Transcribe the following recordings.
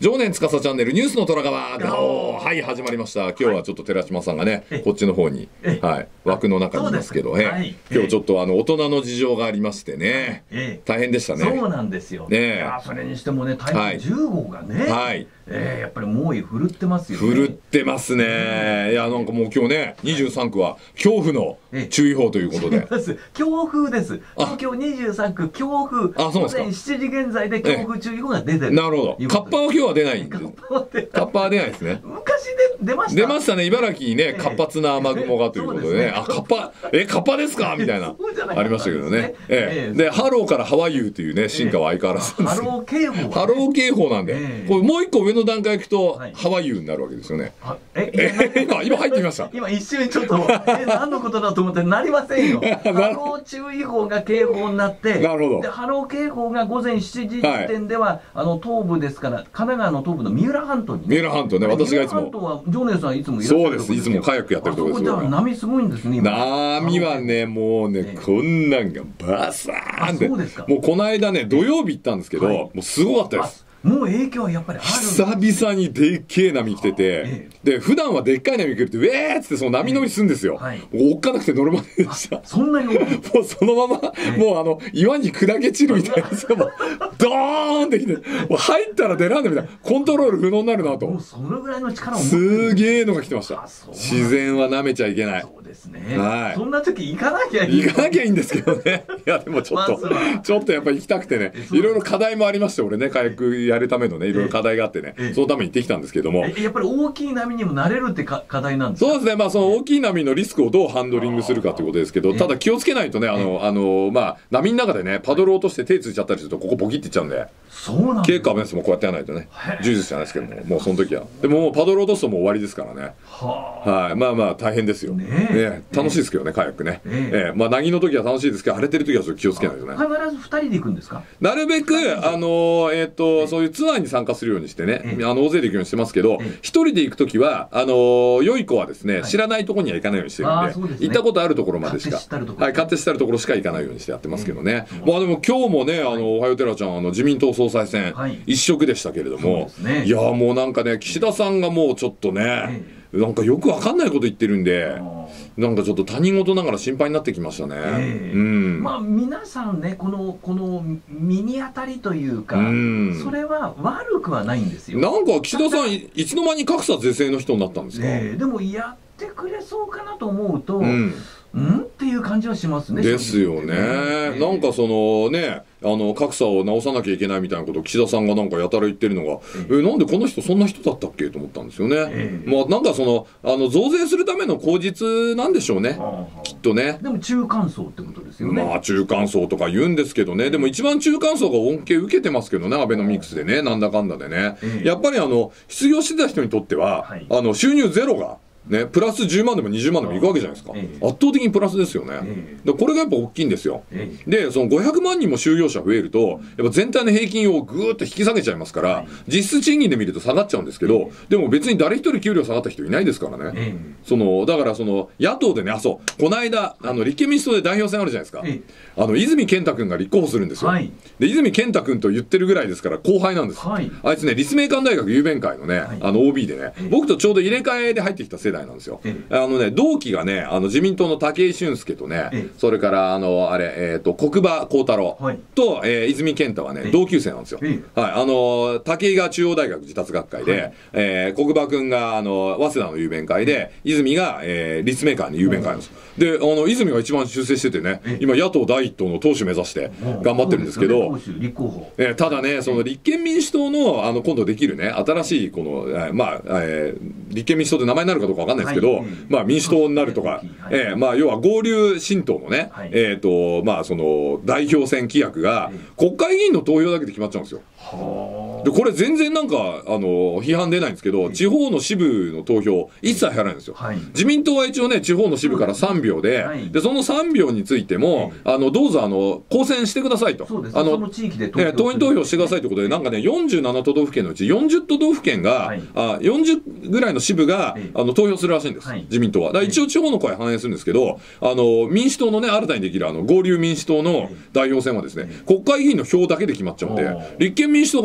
常年司チャンネルニュースの虎川ガオー、はい、始まりました。今日はちょっと寺島さんがね、こっちの方に、はい、枠の中にいますけど、今日ちょっと大人の事情がありましてね、大変でしたね。 そうなんですよ。それにしてもね、台風10号がね、やっぱり猛威振るってますよね。 振るってますね。いや、なんかもう今日ね、23区は恐怖の注意報ということで。 強風です。東京23区強風。午前7時現在で強風注意報が出てる。 なるほど。カッパは今日は出ないんで。カッパは出ないですね。 昔出ました。 出ましたね。茨城にね、活発な雨雲がということでね。あ、カッパですかみたいな。ありましたけどね。で、ハローからハワイユーというね、進化は相変わらず。 ハロー警報。 ハロー警報なんで。これもう一個上の段階行くと、ハワイユーになるわけですよね。今入ってきました。 今一瞬ちょっと、何のことだと思ってなりませんよ。ハロー注意報が警報になって、 なるほど。 で、ハロー警報が午前7時時点では、東部ですから、神奈川の東部の三浦半島に。 三浦半島ね、私がいつも。 三浦半島は、常念さんいつもいらっしゃる。 そうです、いつもカヤックやってるところですよ。 波すごいんですね、 波はね、もうね、こんなんがバサーンって。もうこの間ね、土曜日行ったんですけど、もうすごかったです。 もう影響はやっぱりある。 久々にでっけえ波来てて、で、普段はでっかい波来ると、ウェーっつってその波乗りするんですよ。おっかなくて乗るまででした。 そんなにもうそのまま、もう岩に砕け散るみたいな、ドーンってきて、もう入ったら出らんねみたいな、コントロール不能になるなと。 もうそのぐらいの力を持ってる。すげえのが来てました。自然は舐めちゃいけない。 そうですね。そんな時行かなきゃいい。 行かなきゃいいんですけどね。いや、でもちょっとやっぱり行きたくてね、いろいろ課題もありまして、俺ね、カヤックやるためのね、いろいろ課題があってね、そのために行ってきたんですけども。 やっぱり大きい波にも慣れるって課題なんですか？ そうですね。まあ、その大きい波のリスクをどうハンドリングするかということですけど、ただ気をつけないとね、まあ、波の中でね、パドル落として手ついちゃったりすると、ここボキっていっちゃうんで。 そうなん結構危ないです。もうこうやってやらないとね。柔術じゃないですけども、もうその時は。でも、パドル落とすともう終わりですからね。はい。まあまあ、大変ですよ。ね、楽しいですけどね、カヤックね。まあ、凪の時は楽しいですけど、晴れてる時はちょっと気をつけないとね。 必ず2人で行くんですか？ なるべく、そういうツアーに参加するようにしてね、大勢で行くようにしてますけど、一人で行く時は、良い子はですね、知らないところには行かないようにしてるんで、行ったことあるところまでしか、勝手知ったるところしか行かないようにしてやってますけどね。まあでも今日もね、おはよう寺ちゃん、自民党総裁選、一色でしたけれども、いや、もうなんかね、岸田さんがもうちょっとね、なんかよくわかんないこと言ってるんで、なんかちょっと他人事ながら心配になってきましたね。 まあ皆さんね、このミニ当たりというか、それは悪くはないんですよ。 なんか岸田さん、いつの間に格差是正の人になったんですか？ でもやってくれそうかなと思うと、っていう感じはしますね。 ですよね。なんかそのね、格差を直さなきゃいけないみたいなことを岸田さんがなんかやたら言ってるのが、なんでこの人そんな人だったっけと思ったんですよね。まあなんかその、増税するための口実なんでしょうね。きっとね。 でも中間層ってことですよね。 まあ中間層とか言うんですけどね。でも一番中間層が恩恵受けてますけどね、アベノミクスでね、なんだかんだでね。やっぱり失業してた人にとっては、収入ゼロが、ね、プラス10万でも20万でもいくわけじゃないですか。圧倒的にプラスですよね。でこれがやっぱ大きいんですよ。で、その500万人も就業者増えると、やっぱ全体の平均をぐーっと引き下げちゃいますから、実質賃金で見ると下がっちゃうんですけど、でも別に誰一人給料下がった人いないですからね。だから野党でね、この間、立憲民主党で代表選あるじゃないですか。泉健太君が立候補するんですよ。で、泉健太君と言ってるぐらいですから後輩なんです。あいつね、立命館大学雄弁会のね、OB でね、僕とちょうど入れ替えで入ってきた世代なんですよ。同期がね、自民党の武井俊介とね、それから国場幸太郎と、泉健太はね、同級生なんですよ。武井が中央大学自達学会で、国場君が早稲田の雄弁会で、泉が立命館の雄弁会なんです。で、泉が一番出世しててね、今野党第一党の党首目指して頑張ってるんですけど、ただね、その立憲民主党の今度できるね、新しい立憲民主党で名前になるかどうかわかんないですけど、まあ民主党になるとか、まあ要は合流新党のね、まあその代表選規約が国会議員の投票だけで決まっちゃうんですよ。でこれ全然なんか批判出ないんですけど、地方の支部の投票一切入らないんですよ。自民党は一応ね、地方の支部から3票で、その3票についてもどうぞ公選してくださいと、党員投票してくださいということで、なんかね、47都道府県のうち40都道府県が、40ぐらいの支部が投票するらしいんです、自民党は。だから一応地方の声反映するんですけど、民主党のね、新たにできる合流民主党の代表選はですね、国会議員の票だけで決まっちゃうんで、立憲民主党がもともと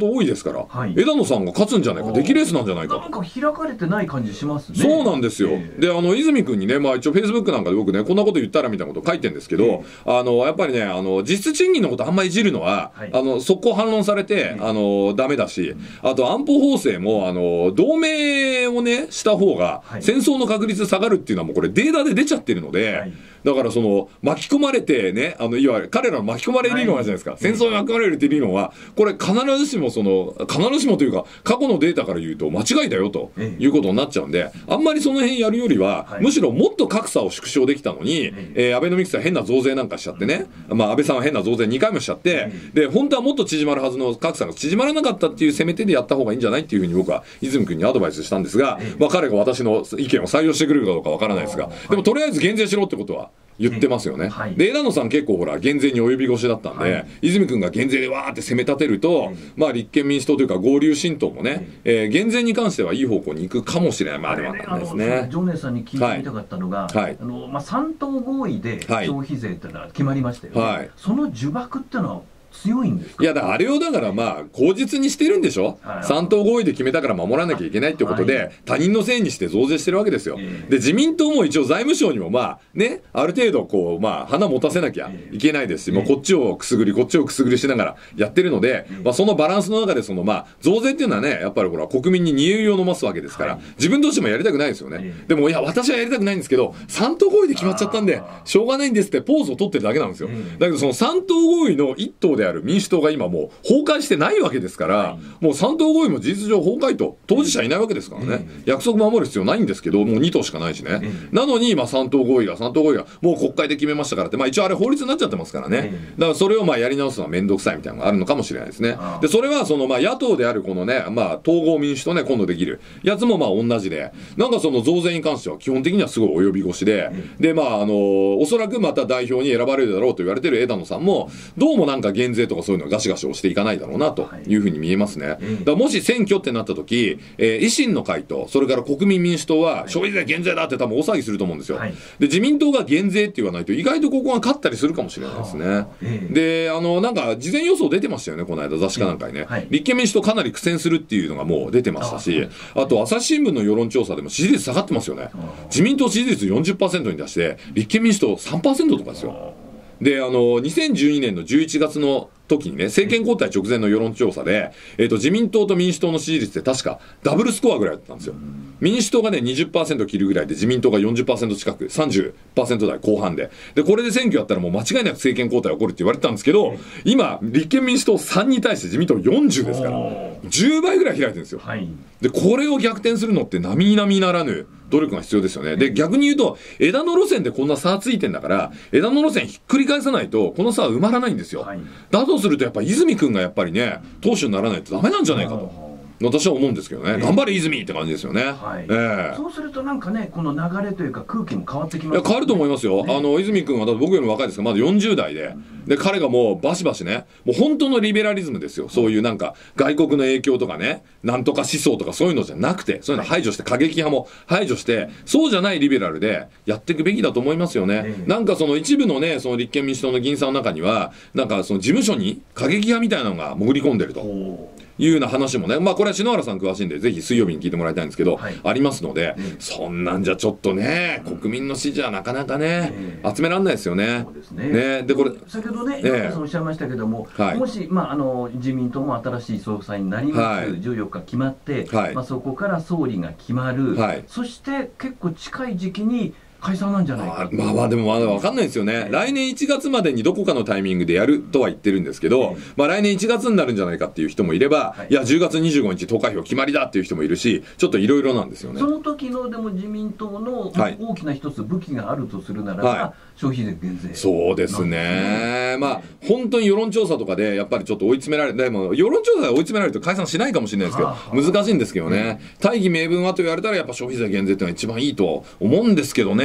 人多いですから、 はい、 枝野さんが勝つんじゃないか、出来レースなんじゃないかと。 なんか開かれてない感じしますね。 そうなんですよ。で、泉君にね、まあ一応フェイスブックなんかで僕ね、こんなこと言ったらみたいなこと書いてるんですけど、やっぱりね、実質賃金のことあんまりいじるのは、はい、速攻反論されて、ダメだし、あと安保法制も、同盟をね、した方が、戦争の確率下がるっていうのはもうこれデータで出ちゃってるので、はい、だから巻き込まれてね、いわゆる彼らの巻き込まれ理論あるじゃないですか。はい、戦争に巻き込まれるっていう理論は、これ必ずしもというか、過去のデータから言うと間違いだよということになっちゃうんで、あんまりその辺やるよりは、むしろもっと格差を縮小できたのに、アベノミクスは変な増税なんかしちゃってね、まあ安倍さんは変な増税2回もしちゃって、で、本当はもっと縮まるはずの格差が縮まらなかったっていう攻め手でやった方がいいんじゃないっていうふうに僕は泉君にアドバイスしたんですが、まあ彼が私の意見を採用してくれるかどうかわからないですが、でもとりあえず減税しろってことは言ってますよね。はい、で、枝野さん結構ほら、減税に及び腰だったんで、はい、泉君が減税でわーって攻め立てると、まあ立憲民主党というか合流新党もね、減税に関してはいい方向に行くかもしれない。まあでもわかんないですね。 常念さんに聞いてみたかったのが、はい、まあ3党合意で消費税っていうのは決まりましたよね。はい、その呪縛っていうのは強いんですか？ いや、あれをだからまあ口実にしてるんでしょ。3党合意で決めたから守らなきゃいけないってことで、他人のせいにして増税してるわけですよ。で、自民党も一応財務省にもまあね、ある程度こうまあ花持たせなきゃいけないですし、もうこっちをくすぐりこっちをくすぐりしながらやってるので、まあそのバランスの中でまあ増税っていうのはね、やっぱりほら国民に煮え湯を飲ますわけですから、自分としてもやりたくないですよね。でもいや、私はやりたくないんですけど、3党合意で決まっちゃったんでしょうがないんですってポーズを取ってるだけなんですよ。だけどその3党合意の1党である民主党が今もう崩壊してないわけですから、もう3党合意も事実上崩壊と当事者いないわけですからね、約束守る必要ないんですけど、もう2党しかないしね、なのにまあ3党合意がもう国会で決めましたからって、まあ一応あれ法律になっちゃってますからね、だからそれをまあやり直すのは面倒くさいみたいなのがあるのかもしれないですね。でそれはまあ野党であるこのね、まあ統合民主とね今度できるやつもまあ同じで、なんかその増税に関しては基本的にはすごい及び腰で、でまあおそらくまた代表に選ばれるだろうと言われてる枝野さんもどうもなんか減税とかそういうのガシガシをしていかないだろうなというふうに見えますね。だからもし選挙ってなった時、維新の会とそれから国民民主党は消費税減税だって多分大騒ぎすると思うんですよ。で自民党が減税って言わないと意外とここが勝ったりするかもしれないですね。でなんか事前予想出てましたよね、この間雑誌かなんかにね、立憲民主党かなり苦戦するっていうのがもう出てましたし、あと朝日新聞の世論調査でも支持率下がってますよね。自民党支持率 40% に出して立憲民主党 3% とかですよ。で2012年の11月の時にね、政権交代直前の世論調査で、自民党と民主党の支持率って確かダブルスコアぐらいだったんですよ。民主党がね 20% 切るぐらいで、自民党が 40% 近く 30% 台後半で、これで選挙やったらもう間違いなく政権交代起こるって言われてたんですけど、今立憲民主党3に対して自民党40ですから10倍ぐらい開いてるんですよ。でこれを逆転するのって並々ならぬ努力が必要ですよね。で逆に言うと枝野路線でこんな差ついてんだから、枝野路線ひっくり返さないとこの差は埋まらないんですよ。だとするとやっぱ泉君がやっぱりね党首にならないとダメなんじゃないかと私は思うんですけどね。頑張れ泉って感じですよね。 そうするとなんかね、この流れというか空気も変わってきますね。 変わると思いますよ。泉君はだって僕よりも若いですからまだ40代で、彼がもうバシバシね、もう本当のリベラリズムですよ。そういうなんか外国の影響とかね、なんとか思想とかそういうのじゃなくて、そういうの排除して、過激派も排除してそうじゃないリベラルでやっていくべきだと思いますよね。なんかその一部のね、その立憲民主党の議員さんの中にはなんかその事務所に過激派みたいなのが潜り込んでるというような話もね、まあこれは篠原さん詳しいんでぜひ水曜日に聞いてもらいたいんですけど、ありますので、そんなんじゃちょっとね、国民の支持はなかなかね、集められないですよね。 でこれ先ほどね、山田さんおっしゃいましたけども、もしまあ自民党も新しい総裁になります、14日決まって、まあそこから総理が決まる、そして結構近い時期に解散なんじゃないか。 まあでもまだ分かんないですよね。来年1月までにどこかのタイミングでやるとは言ってるんですけど、まあ来年1月になるんじゃないかっていう人もいれば、いや10月25日投開票決まりだっていう人もいるし、ちょっといろいろなんですよね。 その時のでも自民党の大きな一つ武器があるとするならば、消費税減税。 そうですね。まあ本当に世論調査とかでやっぱりちょっと追い詰められて、でも世論調査で追い詰められると解散しないかもしれないですけど、難しいんですけどね。大義名分はと言われたらやっぱ消費税減税っていうのが一番いいと思うんですけどね。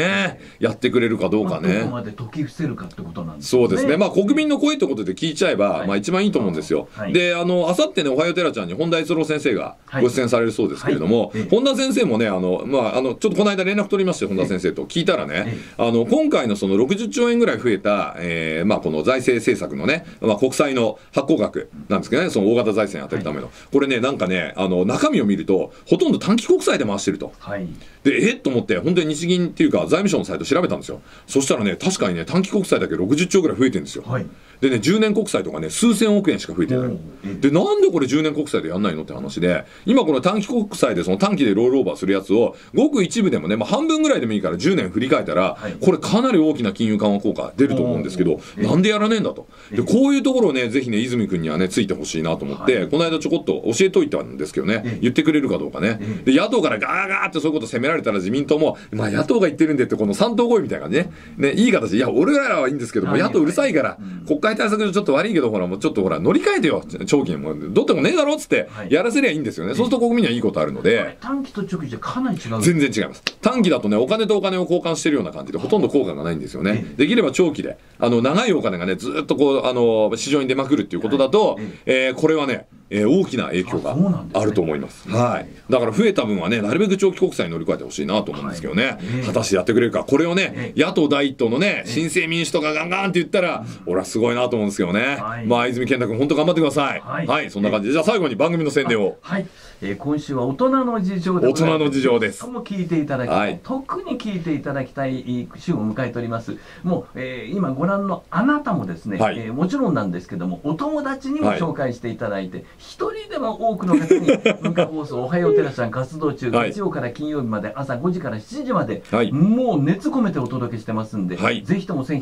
ね、やってくれるかどうかね。 どこまで解き伏せるかってことなんですね。 そうですね。まあ国民の声ってことで聞いちゃえば、まあ一番いいと思うんですよ。で、あさってね、おはようテラちゃんに本田悦郎先生がご出演されるそうですけれども、本田先生もね、ちょっとこの間連絡取りまして、本田先生と聞いたらね、今回のその60兆円ぐらい増えた、まあこの財政政策のね、まあ国債の発行額なんですけどね、その大型財政に当てるための。これね、なんかね、中身を見ると、ほとんど短期国債で回してると。で、と思って、本当に日銀っていうか、財務省のサイト調べたんですよ。そしたらね、確かにね、短期国債だけ60兆ぐらい増えてるんですよ。でね、10年国債とかね、数千億円しか増えてない。で、なんでこれ10年国債でやんないのって話で、今この短期国債でその短期でロールオーバーするやつを、ごく一部でもね、まあ半分ぐらいでもいいから10年振り返ったら、これかなり大きな金融緩和効果出ると思うんですけど、なんでやらねえんだと。で、こういうところをね、ぜひね、泉君にはね、ついてほしいなと思って、この間ちょこっと教えといたんですけどね、言ってくれるかどうかね。で、野党からガーガーってそういうこと責められたら自民党も、まあ野党が言ってるんでって、この三党合意みたいなね、いい形で、いや、俺らはいいんですけども、野党うるさいから、国会対策上ちょっと悪いけど、ほら、もうちょっとほら、乗り換えてよ、長期にも。どうってもねえだろっつって、やらせりゃいいんですよね。そうすると国民にはいいことあるので。 短期と長期じゃかなり違う。 全然違います。短期だとね、お金とお金を交換してるような感じで、ほとんど効果がないんですよね。できれば長期で、長いお金がね、ずっとこう、市場に出まくるっていうことだと、これはね、大きな影響があると思います。はい。だから増えた分はね、なるべく長期国債に乗り換えてほしいなと思うんですけどね。果たしてやってくれるか。これをね、野党第一党のね、新生民主党がガンガンって言ったら、俺はすごいなと思うんですけどね。まあ、泉健太君、本当頑張ってください。はい。そんな感じで。じゃあ最後に番組の宣伝を。 はい。今週は大人の事情で大人の事情です。 も聞いていただきたい。特に聞いていただきたい週を迎えております。もう、今ご覧のあなたもですね、もちろんなんですけども、お友達にも紹介していただいて、一人でも多くの方に文化放送おはようテラちゃん活動中、月曜から金曜日まで朝5時から7時まで、もう熱込めてお届けしてますんで、ぜひとも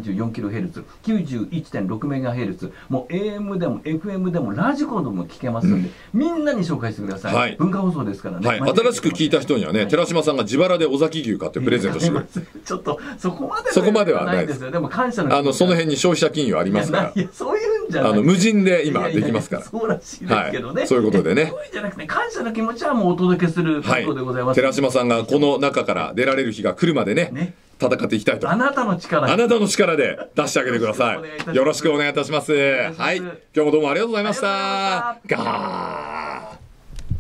1134kHz、91.6MHz、もう AM でも FM でもラジコでも聞けますんで、みんなに紹介してください。文化放送ですからね。 新しく聞いた人にはね、寺島さんが自腹で尾崎牛買ってプレゼントしてくれる。 ちょっとそこまではないですよ。でも感謝のその辺に消費者金融ありますから。 いや、そういうんじゃない。 無人で今できますから。 そうらしいですけどね。 そういうことでね。 そういうんじゃなくて、感謝の気持ちはもうお届けすることでございます。 寺島さんがこの中から出られる日が来るまでね、戦っていきたいと。 あなたの力で出してあげてください。よろしくお願いいたします。はい。今日もどうもありがとうございました。ガー